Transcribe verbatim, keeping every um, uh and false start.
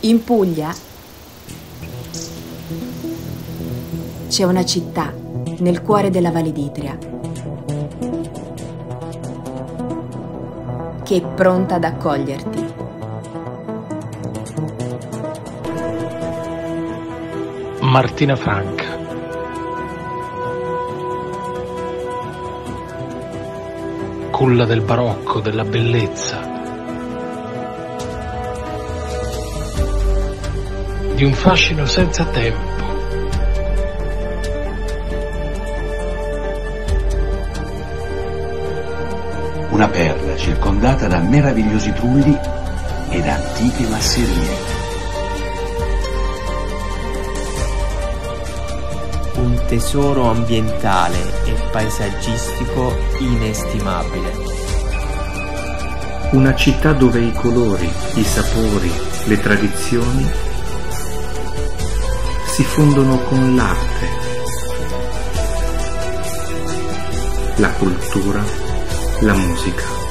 In Puglia c'è una città nel cuore della Valle d'Itria che è pronta ad accoglierti. Martina Franca. Culla del barocco, della bellezza, di un fascino senza tempo. Una perla circondata da meravigliosi trulli e da antiche masserie. Un tesoro ambientale e paesaggistico inestimabile. Una città dove i colori, i sapori, le tradizioni si fondono con l'arte, la cultura, la musica.